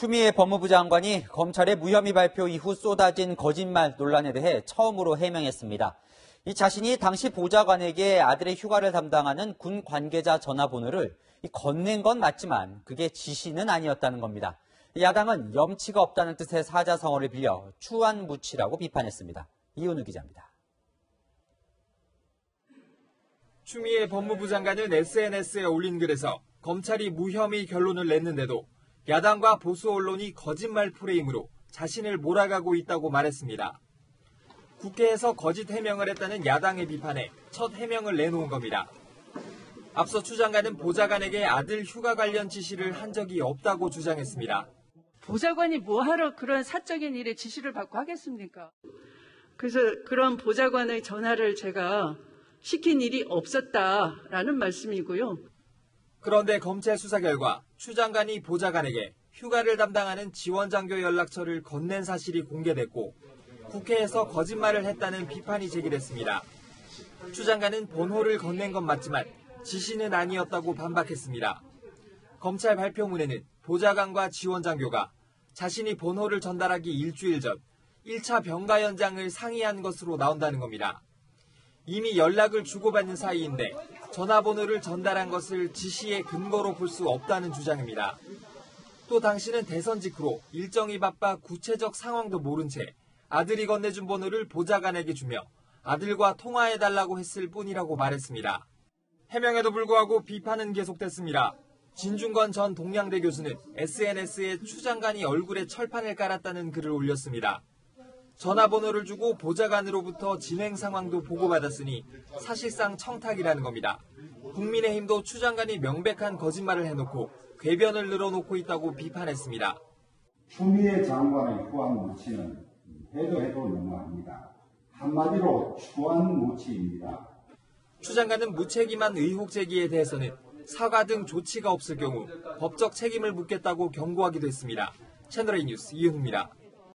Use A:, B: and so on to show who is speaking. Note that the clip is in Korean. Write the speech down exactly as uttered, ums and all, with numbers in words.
A: 추미애 법무부 장관이 검찰의 무혐의 발표 이후 쏟아진 거짓말 논란에 대해 처음으로 해명했습니다. 이 자신이 당시 보좌관에게 아들의 휴가를 담당하는 군 관계자 전화번호를 건넨 건 맞지만 그게 지시는 아니었다는 겁니다. 야당은 염치가 없다는 뜻의 사자성어를 빌려 추한무치라고 비판했습니다. 이은우 기자입니다.
B: 추미애 법무부 장관은 에스엔에스에 올린 글에서 검찰이 무혐의 결론을 냈는데도 야당과 보수 언론이 거짓말 프레임으로 자신을 몰아가고 있다고 말했습니다. 국회에서 거짓 해명을 했다는 야당의 비판에 첫 해명을 내놓은 겁니다. 앞서 추 장관은 보좌관에게 아들 휴가 관련 지시를 한 적이 없다고 주장했습니다.
C: 보좌관이 뭐하러 그런 사적인 일에 지시를 받고 하겠습니까? 그래서 그런 보좌관의 전화를 제가 시킨 일이 없었다라는 말씀이고요.
B: 그런데 검찰 수사 결과 추 장관이 보좌관에게 휴가를 담당하는 지원장교 연락처를 건넨 사실이 공개됐고 국회에서 거짓말을 했다는 비판이 제기됐습니다. 추 장관은 번호를 건넨 건 맞지만 지시는 아니었다고 반박했습니다. 검찰 발표문에는 보좌관과 지원장교가 자신이 번호를 전달하기 일주일 전 일 차 병가 연장을 상의한 것으로 나온다는 겁니다. 이미 연락을 주고받는 사이인데 전화번호를 전달한 것을 지시의 근거로 볼 수 없다는 주장입니다. 또 당시는 대선 직후로 일정이 바빠 구체적 상황도 모른 채 아들이 건네준 번호를 보좌관에게 주며 아들과 통화해달라고 했을 뿐이라고 말했습니다. 해명에도 불구하고 비판은 계속됐습니다. 진중권 전 동양대 교수는 에스엔에스에 추 장관이 얼굴에 철판을 깔았다는 글을 올렸습니다. 전화번호를 주고 보좌관으로부터 진행 상황도 보고받았으니 사실상 청탁이라는 겁니다. 국민의힘도 추 장관이 명백한 거짓말을 해놓고 궤변을 늘어놓고 있다고 비판했습니다.
D: 추미애 장관의 추한무치는 해도 해도 너무합니다. 한마디로 추한무치입니다.
B: 추 장관은 무책임한 의혹 제기에 대해서는 사과 등 조치가 없을 경우 법적 책임을 묻겠다고 경고하기도 했습니다. 채널A 뉴스 이은우입니다.